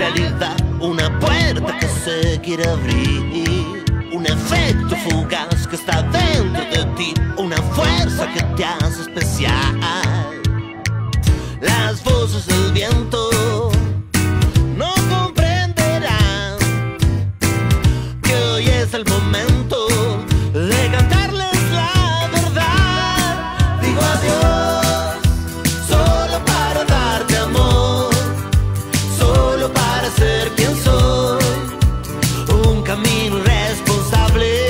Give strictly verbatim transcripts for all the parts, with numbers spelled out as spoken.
realidad, una puerta que se quiere abrir, un efecto fugaz que está dentro de ti, una fuerza que te hace especial. Las voces del viento no comprenderán que hoy es el momento de cantarles la verdad. Digo adiós solo para darte amor, solo para ser quien soy, un camino irresponsable.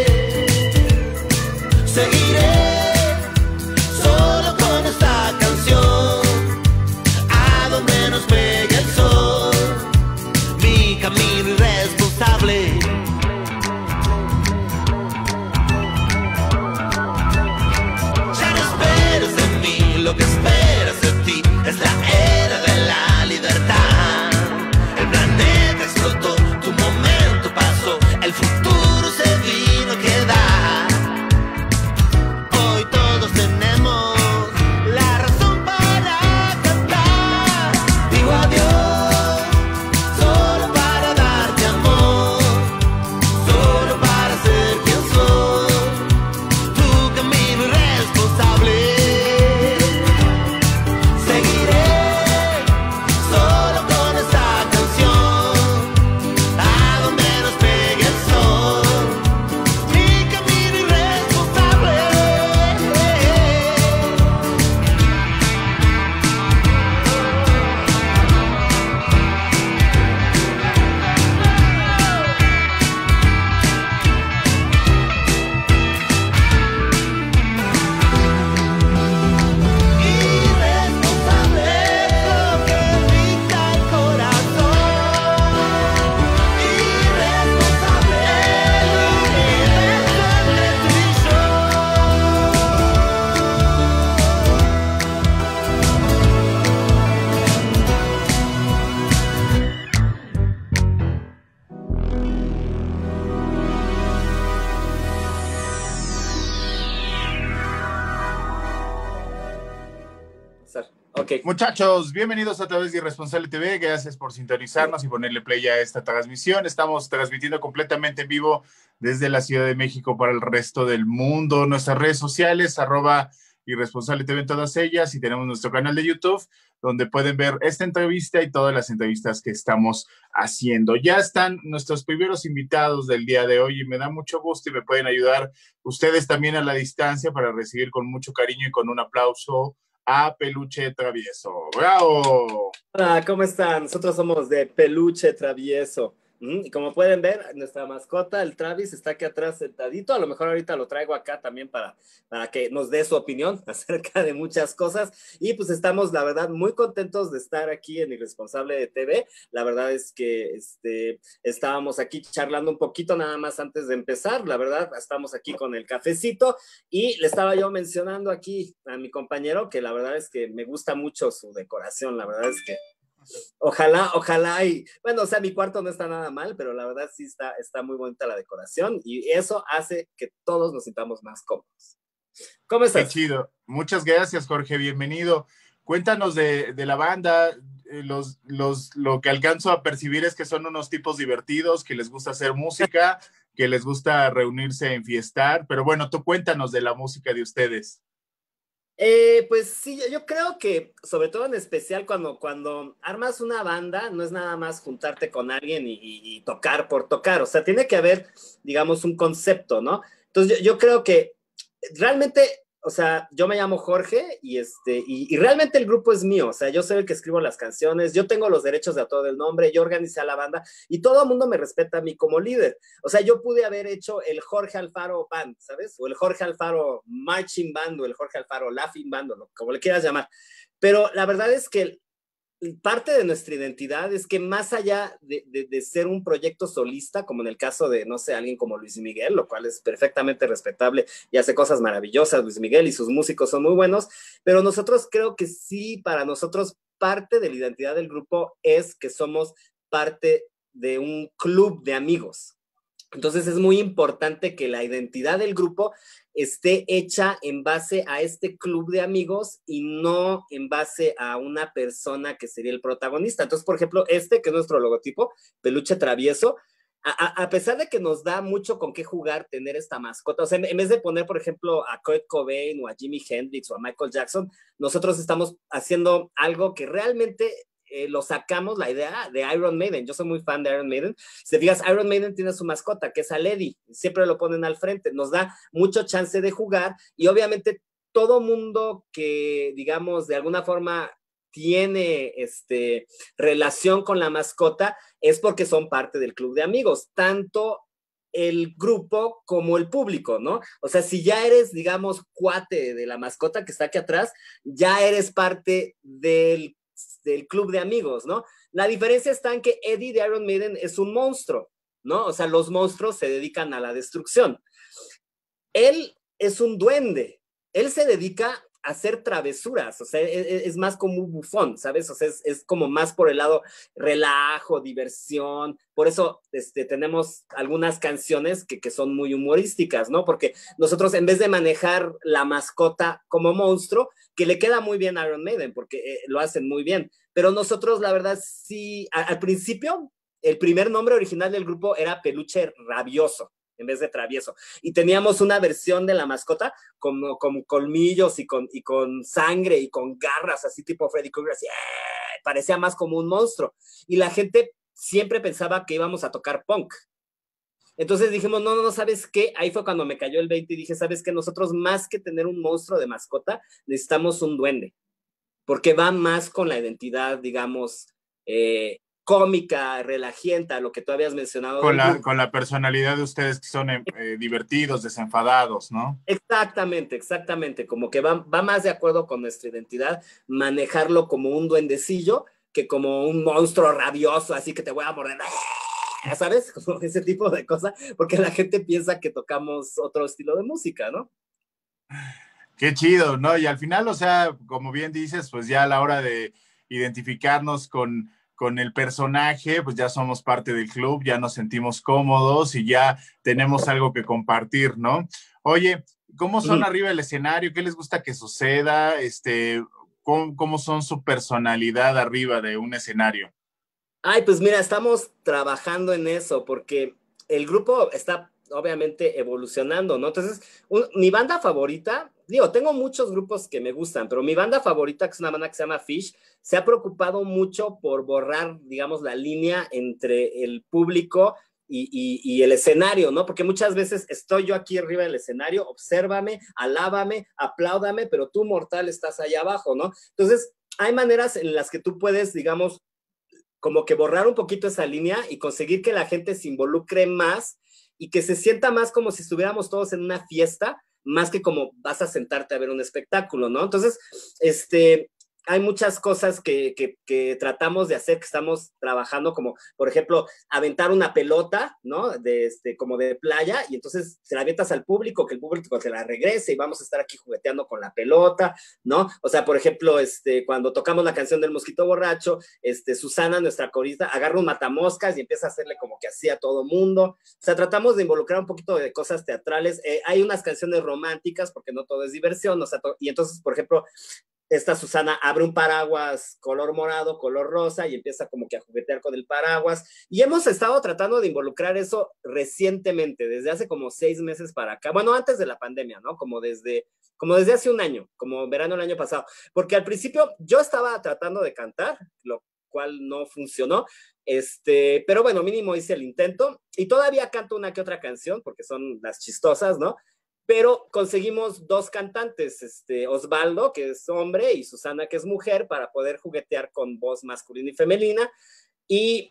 Seguiré solo con esta canción, a donde nos pegue el sol, mi camino irresponsable. Ya no esperes de mí lo que esperas de ti, es la era de la libertad. El planeta explotó, tu momento pasó, el futuro se vino a quedar. Hoy todos tenemos la razón para cantar. Digo adiós solo para darte amor, solo para ser quien soy, tu camino irresponsable. Seguiré solo con esta canción, a donde nos pegue el sol, mi camino irresponsable. Irresponsable es lo que dicta el corazón. Irresponsable el universo entre tú y Ok. Muchachos, bienvenidos a través de Irresponsable T V. Gracias por sintonizarnos y ponerle play a esta transmisión. Estamos transmitiendo completamente en vivo desde la Ciudad de México para el resto del mundo. Nuestras redes sociales, arroba Irresponsable T V en todas ellas, y tenemos nuestro canal de YouTube donde pueden ver esta entrevista y todas las entrevistas que estamos haciendo. Ya están nuestros primeros invitados del día de hoy y me da mucho gusto y me pueden ayudar ustedes también a la distancia para recibir con mucho cariño y con un aplauso a Peluche Travieso. ¡Bravo! Hola, ¿cómo están? Nosotros somos de Peluche Travieso. Mm, Y como pueden ver, nuestra mascota, el Travis, está aquí atrás sentadito. A lo mejor ahorita lo traigo acá también para, para que nos dé su opinión acerca de muchas cosas. Y pues estamos, la verdad, muy contentos de estar aquí en Irresponsable de T V. La verdad es que este, estábamos aquí charlando un poquito nada más antes de empezar. La verdad, estamos aquí con el cafecito y le estaba yo mencionando aquí a mi compañero que la verdad es que me gusta mucho su decoración. La verdad es que Ojalá, ojalá y, bueno, o sea, mi cuarto no está nada mal, pero la verdad sí está, está muy bonita la decoración y eso hace que todos nos sintamos más cómodos. ¿Cómo Qué estás? chido. Muchas gracias, Jorge. Bienvenido. Cuéntanos de, de la banda. Eh, Los, los, lo que alcanzo a percibir es que son unos tipos divertidos, que les gusta hacer música, que les gusta reunirse, enfiestar. Pero bueno, tú cuéntanos de la música de ustedes. Eh, pues sí, yo, yo creo que, sobre todo en especial cuando, cuando armas una banda, no es nada más juntarte con alguien y, y- y tocar por tocar, o sea, tiene que haber, digamos, un concepto, ¿no? Entonces yo, yo creo que realmente, o sea, yo me llamo Jorge y, este, y, y realmente el grupo es mío, o sea, yo soy el que escribo las canciones, yo tengo los derechos de todo el nombre, yo organicé a la banda y todo el mundo me respeta a mí como líder. O sea, yo pude haber hecho el Jorge Alfaro Band, ¿sabes? O el Jorge Alfaro Marching Band o el Jorge Alfaro Laughing Band, o lo- como le quieras llamar. Pero la verdad es que parte de nuestra identidad es que más allá de, de, de ser un proyecto solista, como en el caso de, no sé, alguien como Luis Miguel, lo cual es perfectamente respetable y hace cosas maravillosas, Luis Miguel y sus músicos son muy buenos, pero nosotros creo que sí, para nosotros parte de la identidad del grupo es que somos parte de un club de amigos. Entonces es muy importante que la identidad del grupo esté hecha en base a este club de amigos y no en base a una persona que sería el protagonista. Entonces, por ejemplo, este que es nuestro logotipo, Peluche Travieso, a, a pesar de que nos da mucho con qué jugar tener esta mascota, o sea, en vez de poner, por ejemplo, a Kurt Cobain o a Jimi Hendrix o a Michael Jackson, nosotros estamos haciendo algo que realmente eh, lo sacamos, la idea de Iron Maiden. Yo soy muy fan de Iron Maiden. Si te fijas, Iron Maiden tiene su mascota, que es a Lady, siempre lo ponen al frente, nos da mucho chance de jugar y obviamente todo mundo que, digamos, de alguna forma tiene este, relación con la mascota es porque son parte del club de amigos, tanto el grupo como el público, ¿no? O sea, si ya eres, digamos, cuate de la mascota que está aquí atrás, ya eres parte del, del club de amigos, ¿no? La diferencia está en que Eddie de Iron Maiden es un monstruo, ¿no? O sea, los monstruos se dedican a la destrucción. Él es un duende, él se dedica hacer travesuras, o sea, es, es más como un bufón, ¿sabes? O sea, es, es como más por el lado relajo, diversión, por eso este, tenemos algunas canciones que, que son muy humorísticas, ¿no? Porque nosotros en vez de manejar la mascota como monstruo, que le queda muy bien a Iron Maiden, porque eh, lo hacen muy bien, pero nosotros la verdad sí, a, al principio, el primer nombre original del grupo era Peluche Rabioso, en vez de Travieso. Y teníamos una versión de la mascota como con colmillos y con, y con sangre y con garras, así tipo Freddy Krueger, así, ¡eh! Parecía más como un monstruo. Y la gente siempre pensaba que íbamos a tocar punk. Entonces dijimos, no, no, no, ¿sabes qué? Ahí fue cuando me cayó el veinte y dije, ¿sabes qué? Nosotros más que tener un monstruo de mascota, necesitamos un duende. Porque va más con la identidad, digamos, eh, cómica, relajienta, lo que tú habías mencionado. Con la, con la personalidad de ustedes que son eh, divertidos, desenfadados, ¿no? Exactamente, exactamente, como que va, va más de acuerdo con nuestra identidad, manejarlo como un duendecillo que como un monstruo rabioso, así que te voy a morder, ¿sabes? Como ese tipo de cosas, porque la gente piensa que tocamos otro estilo de música, ¿no? Qué chido, ¿no? Y al final, o sea, como bien dices, pues ya a la hora de identificarnos con con el personaje, pues ya somos parte del club, ya nos sentimos cómodos y ya tenemos algo que compartir, ¿no? Oye, ¿cómo son arriba del escenario? ¿Qué les gusta que suceda? Este, ¿cómo, cómo son su personalidad arriba de un escenario? Ay, pues mira, estamos trabajando en eso porque el grupo está obviamente evolucionando, ¿no? Entonces, un, mi banda favorita, digo, tengo muchos grupos que me gustan, pero mi banda favorita, que es una banda que se llama Fish, se ha preocupado mucho por borrar, digamos, la línea entre el público y, y, y el escenario, ¿no? Porque muchas veces estoy yo aquí arriba del escenario, obsérvame, alábame, apláudame, pero tú, mortal, estás allá abajo, ¿no? Entonces, hay maneras en las que tú puedes, digamos, como que borrar un poquito esa línea y conseguir que la gente se involucre más y que se sienta más como si estuviéramos todos en una fiesta, más que como vas a sentarte a ver un espectáculo, ¿no? Entonces, este, hay muchas cosas que, que, que tratamos de hacer, que estamos trabajando, como, por ejemplo, aventar una pelota, ¿no? De este, como de playa, y entonces se la avientas al público, que el público se la regrese, y vamos a estar aquí jugueteando con la pelota, ¿no? O sea, por ejemplo, este, cuando tocamos la canción del Mosquito Borracho, este, Susana, nuestra corista, agarra un matamoscas y empieza a hacerle como que así a todo mundo. O sea, tratamos de involucrar un poquito de cosas teatrales. Eh, hay unas canciones románticas, porque no todo es diversión, o sea, y entonces, por ejemplo, esta Susana abre un paraguas color morado, color rosa y empieza como que a juguetear con el paraguas. Y hemos estado tratando de involucrar eso recientemente, desde hace como seis meses para acá. Bueno, antes de la pandemia, ¿no? Como desde, como desde hace un año, como verano del año pasado. Porque al principio yo estaba tratando de cantar, lo cual no funcionó. Este, pero bueno, mínimo hice el intento y todavía canto una que otra canción porque son las chistosas, ¿no? Pero conseguimos dos cantantes, este, Osvaldo, que es hombre, y Susana, que es mujer, para poder juguetear con voz masculina y femenina. Y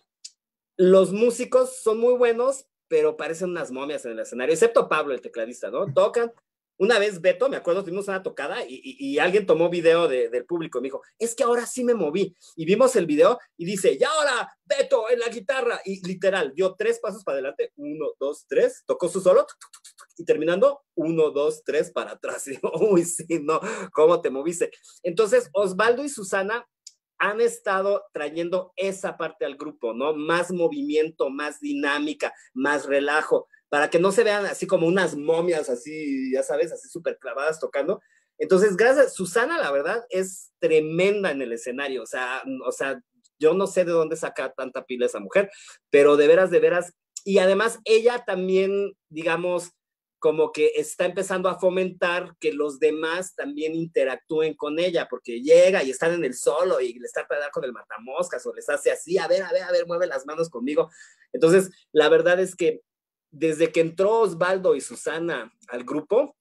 los músicos son muy buenos, pero parecen unas momias en el escenario, excepto Pablo, el tecladista, ¿no? Tocan. Una vez Beto, me acuerdo, tuvimos una tocada y, y, y alguien tomó video de, del público y me dijo, es que ahora sí me moví. Y vimos el video y dice, y ahora Beto en la guitarra. Y literal, dio tres pasos para adelante, uno, dos, tres, tocó su solo, y terminando, uno, dos, tres para atrás. Y digo, uy, sí, no, ¿cómo te moviste? Entonces, Osvaldo y Susana han estado trayendo esa parte al grupo, ¿no? Más movimiento, más dinámica, más relajo, para que no se vean así como unas momias, así, ya sabes, así súper clavadas tocando. Entonces, gracias, Susana, la verdad, es tremenda en el escenario, o sea, o sea, yo no sé de dónde saca tanta pila esa mujer, pero de veras, de veras, y además ella también, digamos, como que está empezando a fomentar que los demás también interactúen con ella, porque llega y están en el solo y les trata de dar con el matamoscas o les hace así, a ver, a ver, a ver, mueve las manos conmigo. Entonces, la verdad es que desde que entró Osvaldo y Susana al grupo,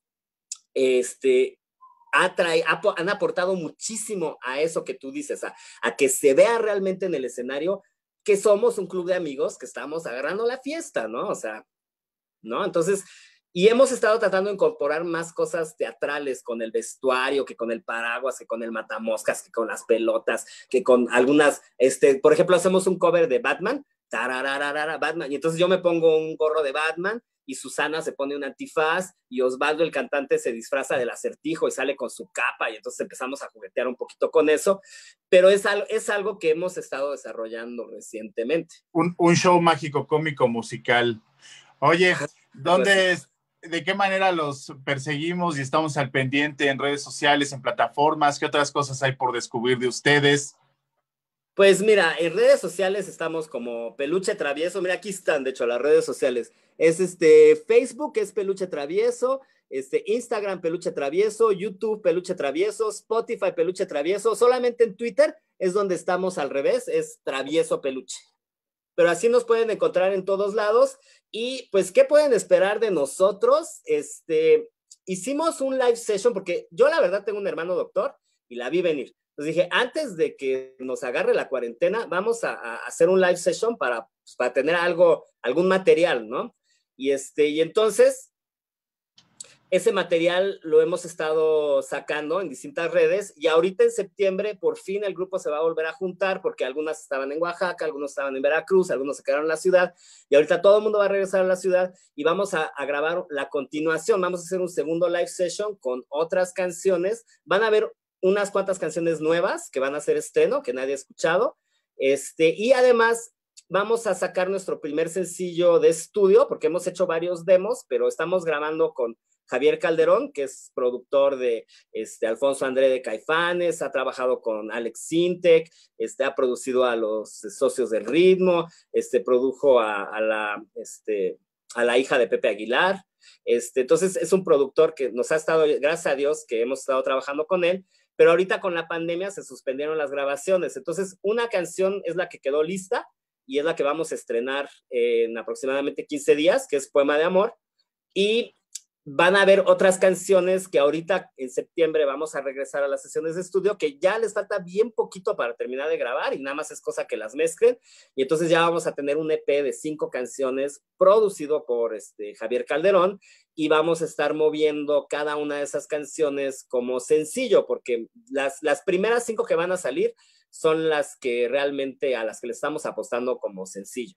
este, ha trae, ha, han aportado muchísimo a eso que tú dices, a, a que se vea realmente en el escenario que somos un club de amigos que estamos agarrando la fiesta, ¿no? O sea, ¿no? Entonces, y hemos estado tratando de incorporar más cosas teatrales con el vestuario, que con el paraguas, que con el matamoscas, que con las pelotas, que con algunas, este, por ejemplo, hacemos un cover de Batman, tarararara, Batman, y entonces yo me pongo un gorro de Batman, y Susana se pone un antifaz, y Osvaldo, el cantante, se disfraza del Acertijo y sale con su capa, y entonces empezamos a juguetear un poquito con eso, pero es algo, es algo que hemos estado desarrollando recientemente. Un, un show mágico, cómico, musical. Oye, ¿dónde es? ¿De qué manera los perseguimos y estamos al pendiente en redes sociales, en plataformas? ¿Qué otras cosas hay por descubrir de ustedes? Pues mira, en redes sociales estamos como Peluche Travieso. Mira, aquí están, de hecho, las redes sociales. Es este, Facebook es Peluche Travieso, este, Instagram Peluche Travieso, YouTube Peluche Travieso, Spotify Peluche Travieso. Solamente en Twitter es donde estamos al revés, es Travieso Peluche. Pero así nos pueden encontrar en todos lados. Y pues, ¿qué pueden esperar de nosotros? Este, hicimos un live session, porque yo la verdad tengo un hermano doctor y la vi venir. Entonces dije, antes de que nos agarre la cuarentena, vamos a, a hacer un live session para, pues, para tener algo, algún material, ¿no? Y, este, y entonces, ese material lo hemos estado sacando en distintas redes y ahorita en septiembre por fin el grupo se va a volver a juntar porque algunas estaban en Oaxaca, algunos estaban en Veracruz, algunos se quedaron en la ciudad y ahorita todo el mundo va a regresar a la ciudad y vamos a, a grabar la continuación, vamos a hacer un segundo live session con otras canciones, van a haber unas cuantas canciones nuevas que van a ser estreno, que nadie ha escuchado, este, y además vamos a sacar nuestro primer sencillo de estudio porque hemos hecho varios demos, pero estamos grabando con Javier Calderón, que es productor de este, Alfonso André de Caifanes, ha trabajado con Alex Sintek, este, ha producido a los Socios del Ritmo, este, produjo a, a, la, este, a la hija de Pepe Aguilar. Este, entonces es un productor que nos ha estado, gracias a Dios, que hemos estado trabajando con él, pero ahorita con la pandemia se suspendieron las grabaciones. Entonces una canción es la que quedó lista y es la que vamos a estrenar en aproximadamente quince días, que es Poema de Amor, y van a haber otras canciones que ahorita en septiembre vamos a regresar a las sesiones de estudio, que ya les falta bien poquito para terminar de grabar y nada más es cosa que las mezclen. Y entonces ya vamos a tener un E P de cinco canciones producido por este, Javier Calderón y vamos a estar moviendo cada una de esas canciones como sencillo, porque las, las primeras cinco que van a salir son las que realmente a las que le estamos apostando como sencillo.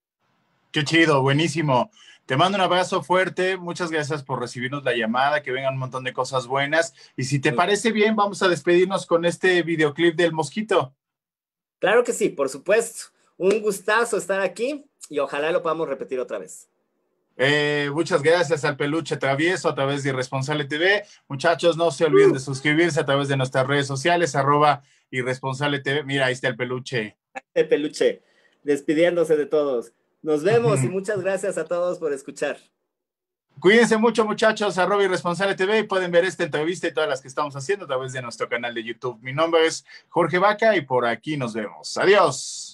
Qué chido, buenísimo. Te mando un abrazo fuerte, muchas gracias por recibirnos la llamada, que vengan un montón de cosas buenas. Y si te parece bien, vamos a despedirnos con este videoclip del Mosquito. Claro que sí, por supuesto. Un gustazo estar aquí y ojalá lo podamos repetir otra vez. Eh, muchas gracias al Peluche Travieso a través de Irresponsable T V. Muchachos, no se olviden de suscribirse a través de nuestras redes sociales, arroba Irresponsable T V. Mira, ahí está el Peluche. El Peluche, despidiéndose de todos. Nos vemos y muchas gracias a todos por escuchar. Cuídense mucho, muchachos, arroba Irresponsable T V y pueden ver esta entrevista y todas las que estamos haciendo a través de nuestro canal de YouTube. Mi nombre es Jorge Vaca y por aquí nos vemos. Adiós.